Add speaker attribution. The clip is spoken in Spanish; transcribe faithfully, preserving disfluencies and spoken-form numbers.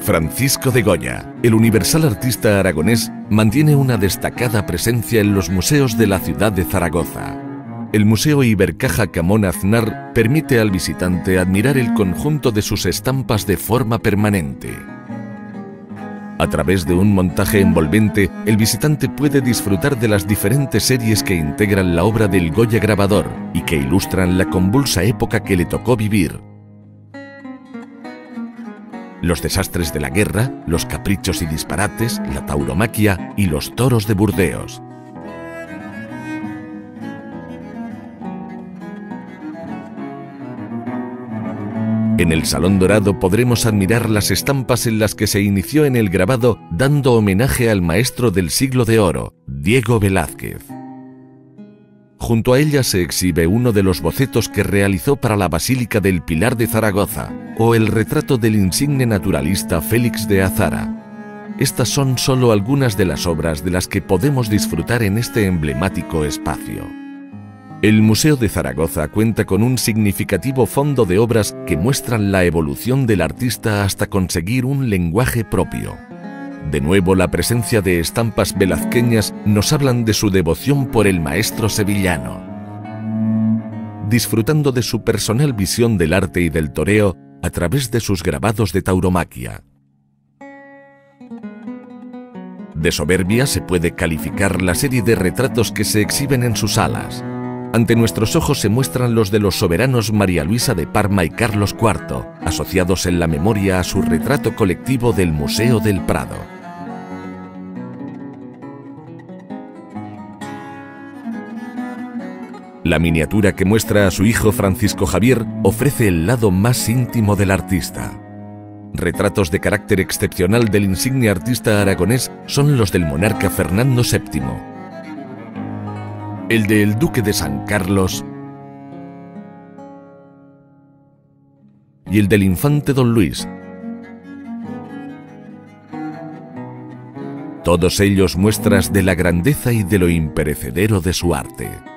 Speaker 1: Francisco de Goya, el universal artista aragonés, mantiene una destacada presencia en los museos de la ciudad de Zaragoza. El Museo Ibercaja Camón Aznar permite al visitante admirar el conjunto de sus estampas de forma permanente. A través de un montaje envolvente, el visitante puede disfrutar de las diferentes series que integran la obra del Goya grabador y que ilustran la convulsa época que le tocó vivir. Los desastres de la guerra, los caprichos y disparates, la tauromaquia y los toros de Burdeos. En el Salón Dorado podremos admirar las estampas en las que se inició en el grabado dando homenaje al maestro del siglo de oro, Diego Velázquez. Junto a ella se exhibe uno de los bocetos que realizó para la Basílica del Pilar de Zaragoza o el retrato del insigne naturalista Félix de Azara. Estas son solo algunas de las obras de las que podemos disfrutar en este emblemático espacio. El Museo de Zaragoza cuenta con un significativo fondo de obras que muestran la evolución del artista hasta conseguir un lenguaje propio. De nuevo, la presencia de estampas velazqueñas nos hablan de su devoción por el maestro sevillano. Disfrutando de su personal visión del arte y del toreo a través de sus grabados de tauromaquia. De soberbia se puede calificar la serie de retratos que se exhiben en sus salas. Ante nuestros ojos se muestran los de los soberanos María Luisa de Parma y Carlos cuarto, asociados en la memoria a su retrato colectivo del Museo del Prado. La miniatura que muestra a su hijo Francisco Javier ofrece el lado más íntimo del artista. Retratos de carácter excepcional del insigne artista aragonés son los del monarca Fernando séptimo, el del duque de San Carlos y el del infante don Luis. Todos ellos muestras de la grandeza y de lo imperecedero de su arte.